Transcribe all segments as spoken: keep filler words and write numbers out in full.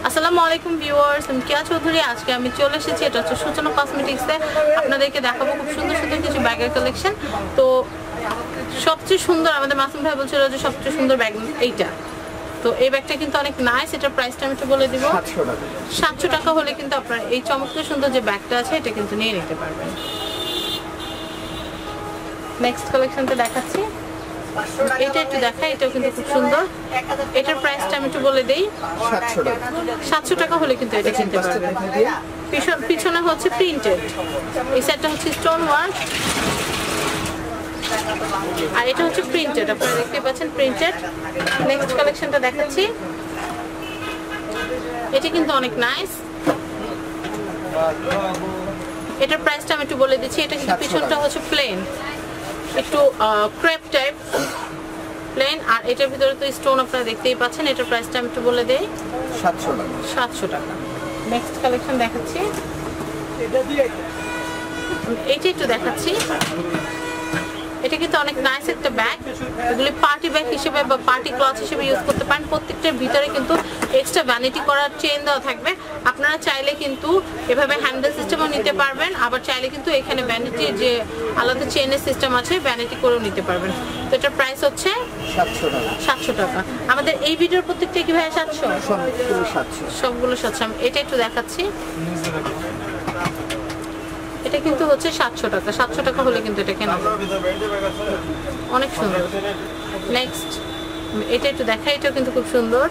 আসসালামু আলাইকুম ভিউয়ার্স, আমি কিয়া চৌধুরী। আজকে আমি চলে এসেছি, এটা হচ্ছে সূচনা কসমেটিক্সে। আপনাদেরকে দেখাবো খুব সুন্দর সুন্দর কিছু ব্যাগের কালেকশন। তো সবচেয়ে সুন্দর, আমাদের মাসুম ভাই বলছিল যে সবচেয়ে সুন্দর ব্যাগ এইটা। তো এই ব্যাগটা কিন্তু অনেক নাইস। এটার প্রাইসটা আমি একটু বলে দিব। সাতশো টাকা হলে কিন্তু আপনার এই চমৎকার সুন্দর যে ব্যাগটা আছে এটা কিন্তু নিয়ে নিতে পারবেন। নেক্সট কালেকশনটা দেখাচ্ছি, এটা একটু দেখা, এটাও কিন্তু খুব সুন্দর। এটার প্রাইসটা আমি একটু বলে দেই, সাতশো টাকা হলে কিন্তু এটা কিনতে পারবেন। পিছনে হচ্ছে প্রিন্টেড, এই সাইডটা হচ্ছে স্টোন ওয়ার্ক, আর এটা হচ্ছে প্রিন্টেড। আপনারা দেখতে পাচ্ছেন প্রিন্টেড। নেক্সট কালেকশনটা দেখাচ্ছি, এটা কিন্তু অনেক নাইস। এটার প্রাইসটা আমি একটু বলে দিচ্ছি। এটা কিন্তু পিছনটা হচ্ছে প্লেন, একটু ক্রেপ টাইপ প্লেন, আর এটার ভিতরে তো স্টোন আপনারা দেখতেই পাচ্ছেন। এটার প্রাইসটা আমি একটু বলে দেই, সাতশো টাকা। সাতশো টাকা। নেক্সট কালেকশন দেখাচ্ছি, এইটা একটু দেখাচ্ছি। এটা কিন্তু অনেক নাইস একটা ব্যাগ। এগুলি পার্টি ব্যাগ হিসেবে বা পার্টি ক্লথ হিসেবে ইউজ করতে পারেন। প্রত্যেকটার ভিতরে কিন্তু এক্সট্রা ভ্যানিটি করার চেন দেওয়া থাকবে। আপনারা চাইলে কিন্তু এভাবে হ্যান্ডেল সিস্টেমও নিতে পারবেন, আবার চাইলে কিন্তু এখানে ভ্যানিটির যে আলাদা চেনের সিস্টেম আছে ভ্যানিটি করেও নিতে পারবেন। তো এটার প্রাইস হচ্ছে সাতশো টাকা। সাতশো টাকা। আমাদের এই ভিডিওর প্রত্যেকটা কি ভাই সাতশো? সবগুলো সাতশো। এটা একটু দেখাচ্ছি, এটা কিন্তু হচ্ছে সাতশো টাকা। সাতশো টাকা হলে কিন্তু এটা কেনা অনেক সুন্দর। নেক্সট এটা একটু দেখা, এটাও কিন্তু খুব সুন্দর।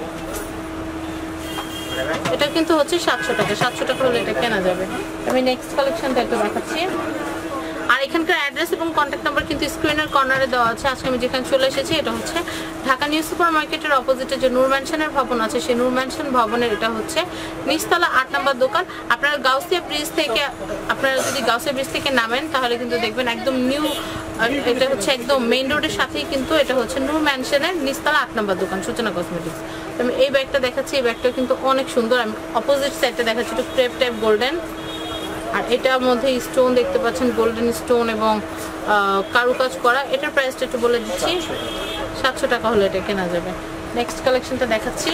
এটা কিন্তু হচ্ছে সাতশো টাকা। সাতশো টাকা হলে এটা কেনা যাবে। আমি নেক্সট কালেকশনটা একটু দেখাচ্ছি। আর এখানকার অ্যাড্রেস এবং কন্ট্যাক্ট নাম্বার কিন্তু স্ক্রিনের কর্নারে দেওয়া আছে। আজকে আমি যেখানে চলে এসেছি এটা হচ্ছে ঢাকা নিউ সুপার মার্কেটের অপোজিটে যে নূর ম্যানশনের ভবন আছে, সেই নূর ম্যানশন ভবনের এটা হচ্ছে নিচতলা আট নম্বর দোকান। আপনারা গাউসিয়া ব্রিজ থেকে, আপনারা যদি গাউসিয়া ব্রিজ থেকে নামেন তাহলে কিন্তু দেখবেন একদম নিউ, এটা হচ্ছে একদম মেইন রোডের সাথেই কিন্তু এটা হচ্ছে নূর ম্যানশনের নিচতলা আট নম্বর দোকান, সূচনা কসমেটিক্স। আমি এই ব্যাগটা দেখাচ্ছি, এই ব্যাগটা কিন্তু অনেক সুন্দর। আমি অপোজিট সাইডটা দেখাচ্ছি, একটু ক্রেপ টাইপ গোল্ডেন, আর এটার মধ্যে স্টোন দেখতে পাচ্ছেন, গোল্ডেন স্টোন এবং কারুকাজ করা। এটার প্রাইসটা একটু বলে দিচ্ছি, সাতশো টাকা হলে এটা কেনা যাবে। নেক্সট কালেকশনটা দেখাচ্ছি,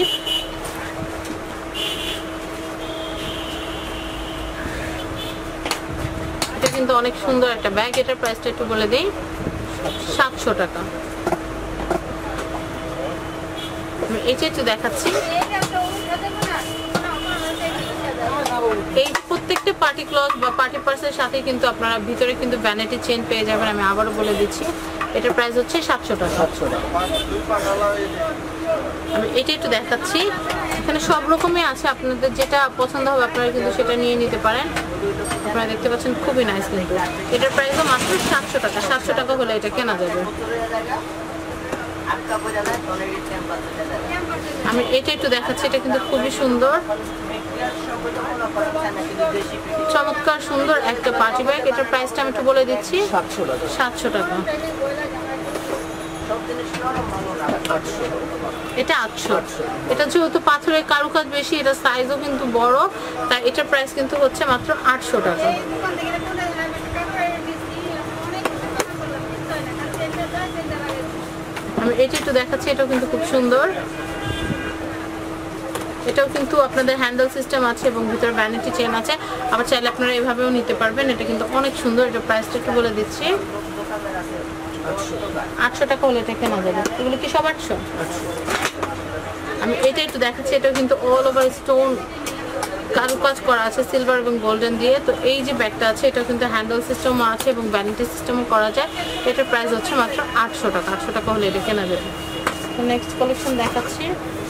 এটা কিন্তু অনেক সুন্দর একটা ব্যাগ। এটার প্রাইসটা একটু বলে দিই, সাতশো টাকা। এটা একটু দেখাচ্ছি, এই প্রত্যেকটা পার্টি ক্লথ বা পার্টি পার্সের সাথে কিন্তু আপনারা ভিতরে কিন্তু ভ্যানিটি চেন পেয়ে যাবেন। আমি আবারও বলে দিচ্ছি, এটার প্রাইস হচ্ছে সাতশো টাকা। আমি এটা একটু দেখাচ্ছি, এখানে সব রকমই আছে, আপনাদের যেটা পছন্দ হবে আপনারা কিন্তু সেটা নিয়ে নিতে পারেন। আপনারা দেখতে পাচ্ছেন খুবই নাইস কিন্তু। এটার প্রাইসও মাত্র সাতশো টাকা। সাতশো টাকা হলে এটা কেনা যাবে। আমি এটা একটু দেখাচ্ছি, এটা কিন্তু খুবই সুন্দর, চমৎকার সুন্দর একটা পার্টি ব্যাগ। এটার প্রাইসটা আমি একটু বলে দিচ্ছি, সাতশো টাকা। এটা আটশো। এটা যেহেতু পাথরের কারুকাজ বেশি, এটা সাইজও কিন্তু বড়, তাই এটার প্রাইস কিন্তু হচ্ছে মাত্র আটশো টাকা। আমি এটা একটু দেখাচ্ছি, এটাও কিন্তু খুব সুন্দর। এটাও কিন্তু আপনাদের হ্যান্ডেল সিস্টেম আছে এবং ভিতরে ভ্যানিটি চেন আছে, আবার চাইলে আপনারা এভাবেও নিতে পারবেন। এটা কিন্তু অনেক সুন্দর। এটা প্রাইসটা একটু বলে দিচ্ছি, আটশো টাকা হলে এটা কেনা যাবে। এগুলো কি সব আটশো? আমি এটা একটু দেখাচ্ছি, এটাও কিন্তু অল ওভার স্টোন কারুকাজ করা আছে সিলভার এবং গোল্ডেন দিয়ে। তো এই যে ব্যাগটা আছে এটা কিন্তু হ্যান্ডেল সিস্টেমও আছে এবং ভ্যানিটি সিস্টেমও করা যায়। এটার প্রাইস হচ্ছে মাত্র আটশো টাকা। আটশো টাকা হলে এটা কেনা যাবে। নেক্সট কালেকশন দেখাচ্ছি,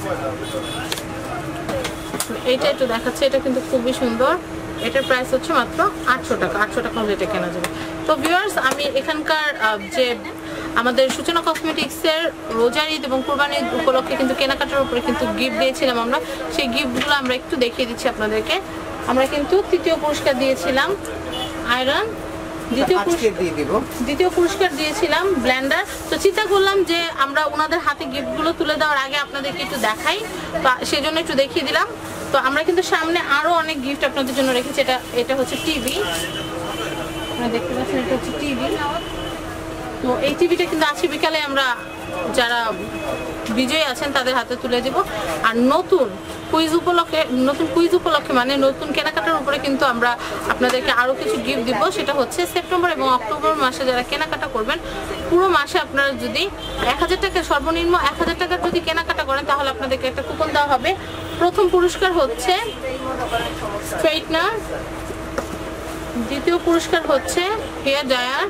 এইটা একটু দেখাচ্ছে, এটা কিন্তু খুবই সুন্দর। এটার প্রাইস হচ্ছে মাত্র আটশো টাকা। আটশো টাকা হলে এটা কেনা যাবে। তো ভিউয়ার্স, আমি এখানকার যে আমাদের সূচনা কসমেটিক্সের রোজার ঈদ এবং কুরবানি ঈদ উপলক্ষে কিন্তু কেনাকাটার উপরে কিন্তু গিফট দিয়েছিলাম আমরা, সেই গিফটগুলো আমরা একটু দেখিয়ে দিচ্ছি আপনাদেরকে। আমরা কিন্তু তৃতীয় পুরস্কার দিয়েছিলাম আয়রন, দ্বিতীয় পুরস্কার দিয়ে দিব, দ্বিতীয় পুরস্কার দিয়েছিলাম ব্লেন্ডার। তো চিন্তা করলাম যে আমরা ওনাদের হাতে গিফটগুলো তুলে দেওয়ার আগে আপনাদেরকে একটু দেখাই, তো সেই জন্য একটু দেখিয়ে দিলাম। তো আমরা কিন্তু সামনে আরো অনেক গিফট আপনাদের জন্য রেখেছি। এটা এটা হচ্ছে টিভি, আপনারা দেখতে পাচ্ছেন, এটা হচ্ছে টিভি। তো এই টিভিটা কিন্তু আজকে বিকালে আমরা যারা বিজয়ী আছেন তাদের হাতে তুলে দেব। আর নতুন কুইজ উপলক্ষে নতুন কুইজ উপলক্ষে মানে নতুন কেনাকাটার উপরে কিন্তু আমরা আপনাদেরকে আরও কিছু গিফট দিব। সেটা হচ্ছে সেপ্টেম্বর এবং অক্টোবর মাসে যারা কেনাকাটা করবেন, পুরো মাসে আপনারা যদি এক হাজার টাকা সর্বনিম্ন এক হাজার টাকার যদি কেনাকাটা করেন তাহলে আপনাদেরকে একটা কুপন দেওয়া হবে। প্রথম পুরস্কার হচ্ছে স্ট্রেটনার, দ্বিতীয় পুরস্কার হচ্ছে হেয়ার ড্রায়ার,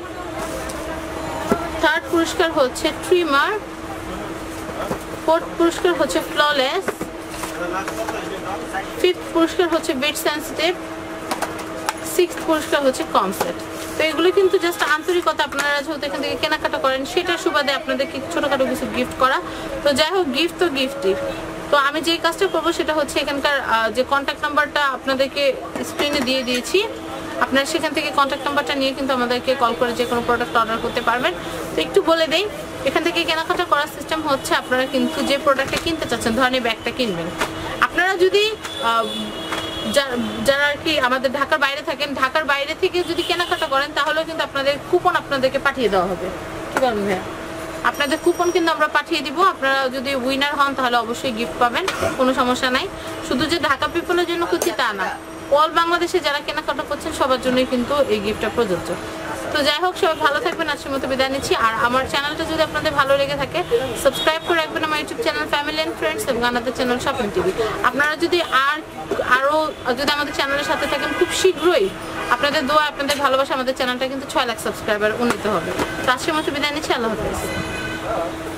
থার্ড পুরস্কার হচ্ছে ট্রিমার, ফোর্থ পুরস্কার হচ্ছে ফ্ললেস, ফিফথ পুরস্কার হচ্ছে বিট সেন্সিটিভ, সিক্সথ পুরস্কার হচ্ছে কমসেট। তো এগুলো কিন্তু জাস্ট আন্তরিকতা, আপনারা যেহেতু এখান থেকে কেনাকাটা করেন সেটার সুবাদে আপনাদেরকে ছোটোখাটো কিছু গিফট করা। তো যাই হোক, গিফট তো গিফটই। তো আমি যেই কাজটা করবো সেটা হচ্ছে এখানকার যে কন্ট্যাক্ট নাম্বারটা আপনাদেরকে স্ক্রিনে দিয়ে দিয়েছি, আপনারা সেখান থেকে কন্ট্যাক্ট নাম্বারটা নিয়ে কিন্তু আমাদেরকে কল করে যে কোনো প্রোডাক্ট অর্ডার করতে পারবেন। তো একটু বলে দেই, এখান থেকে কেনাকাটা করার সিস্টেম হচ্ছে আপনারা কিন্তু যে প্রোডাক্টটা কিনতে চাচ্ছেন, ধরেন এই ব্যাগটা কিনবেন, আপনারা যদি যারা আর কি আমাদের ঢাকার বাইরে থাকেন, ঢাকার বাইরে থেকে যদি কেনাকাটা করেন তাহলেও কিন্তু আপনাদের কুপন আপনাদেরকে পাঠিয়ে দেওয়া হবে। কি বলেন ভাইয়া? আপনাদের কুপন কিন্তু আমরা পাঠিয়ে দিব। আপনারা যদি উইনার হন তাহলে অবশ্যই গিফট পাবেন, কোনো সমস্যা নাই। শুধু যে ঢাকা পিপলের জন্য করছি তা না, অল বাংলাদেশে যারা কেনাকাটা করছেন সবার জন্যই কিন্তু এই গিফটটা প্রযোজ্য। তো যাই হোক, সবাই ভালো থাকবেন, আজকের মতো বিদায় নিচ্ছি। আর আমার চ্যানেলটা যদি আপনাদের ভালো লেগে থাকে সাবস্ক্রাইব করে রাখবেন আমার YouTube channel family and friends এবং আমাদের চ্যানেল শপিং টিভি। আপনারা যদি আর আরও যদি আমাদের চ্যানেলের সাথে থাকেন, খুব শীঘ্রই আপনাদের দোয়া আপনাদের ভালোবাসা আমাদের চ্যানেলটা কিন্তু ছয় লাখ সাবস্ক্রাইবার উন্নীত হবে। তো আজকের মতো বিদায় নিচ্ছি, আল্লাহ হাফেজ।